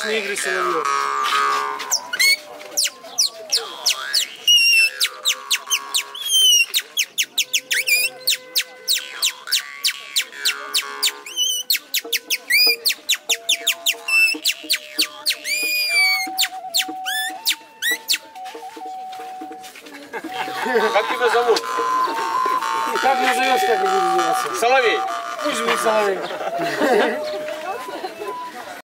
Сказочные игры Соловьев. Как тебя зовут? Как назовешь, как и буду называться? Соловей. Пусть будет Соловей.